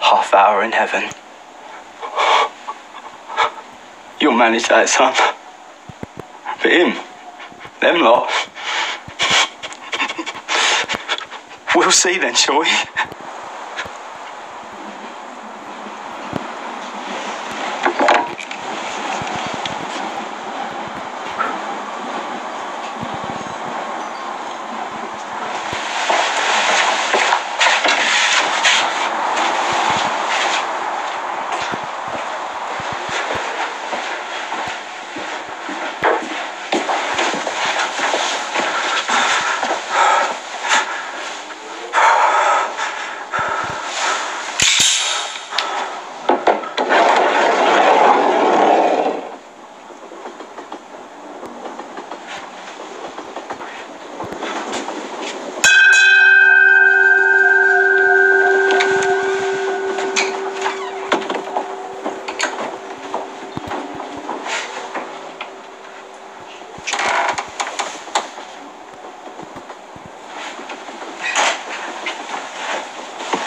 half hour in heaven. You'll manage that, son. But him, them lot. We'll see then, shall we?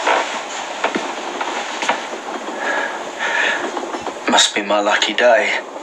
Must be my lucky day.